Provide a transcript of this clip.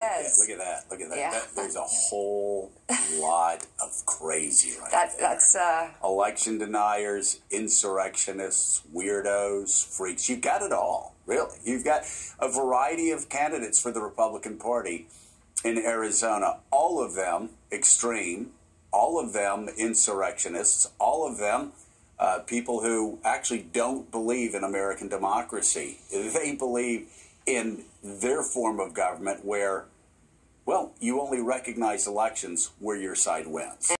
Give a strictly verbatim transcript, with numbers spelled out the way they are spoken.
Yes. Look at that. Look at that. Yeah. that there's a whole lot of crazy right That, there. that's, uh... Election deniers, insurrectionists, weirdos, freaks. You've got it all, really. You've got a variety of candidates for the Republican Party in Arizona. All of them extreme. All of them insurrectionists. All of them uh, people who actually don't believe in American democracy. They believe in their form of government where, well, you only recognize elections where your side wins.